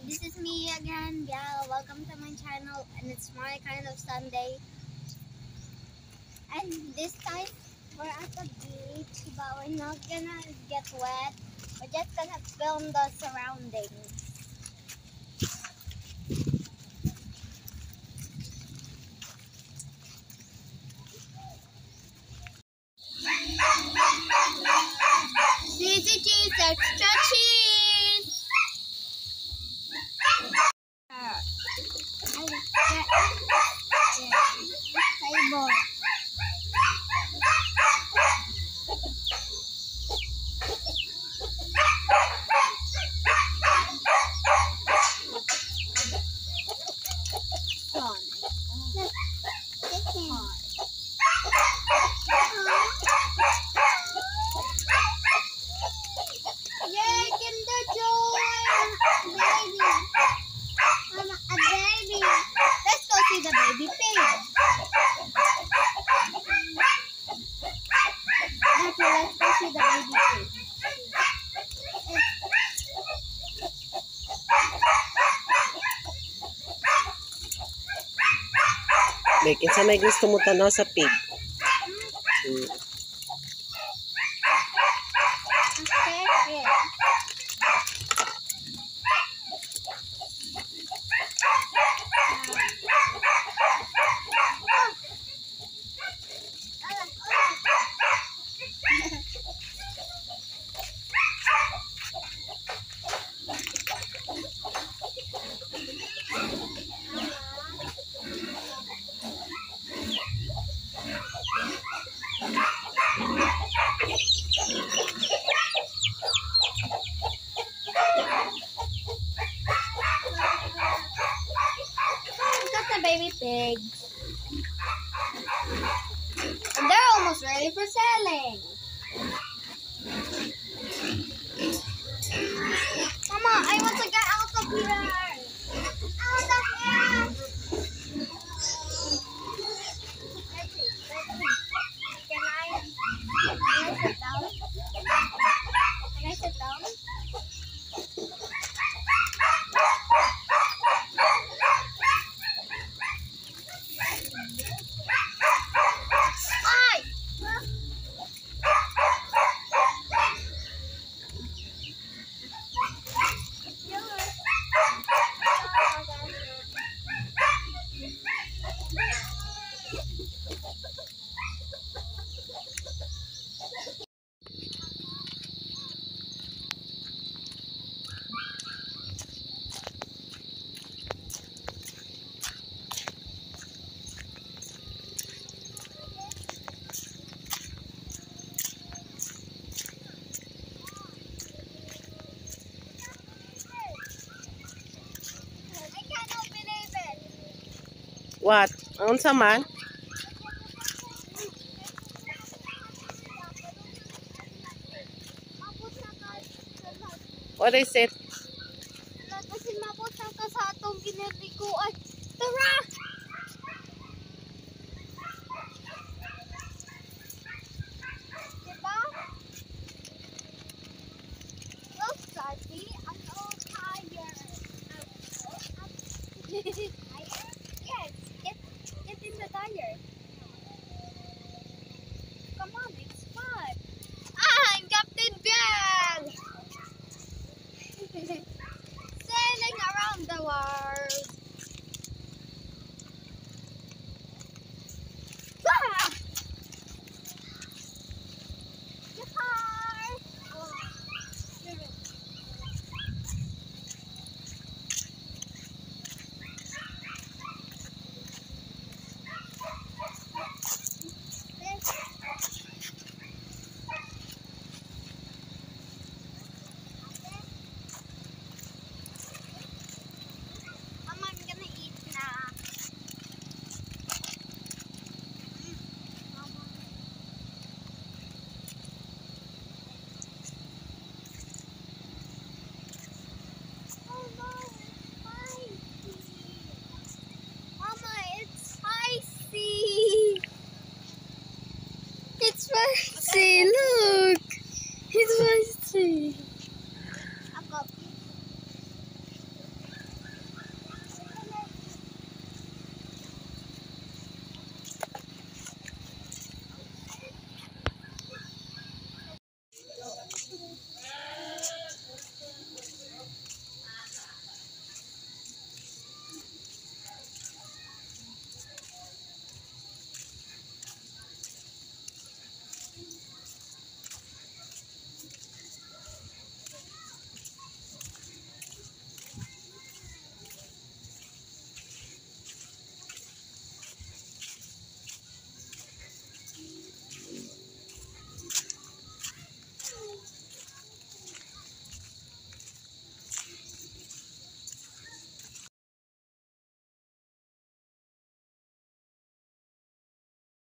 This is me again, Bial. Welcome to my channel, and it's my kind of Sunday. And this time, we're at the beach, but we're not gonna get wet. We're just gonna film the surroundings. Cheesy cheese, extra cheese! Table. Yay, Kinder Joy! Baby! Mama, a baby! Let's go see the baby pig. Okay, let's go see the baby pig. May kinsa may gusto mo tanaw sa pig? Okay. Baby pigs. And they're almost ready for selling. Mama, I want to get out of here. Out of here. Let's see. Can I sit down? Can I sit down? What? Unsa man? What is it? Kasi mabot ka sa atong ginatikuan. Tara! Diba? Look, Daddy, I'm so tired.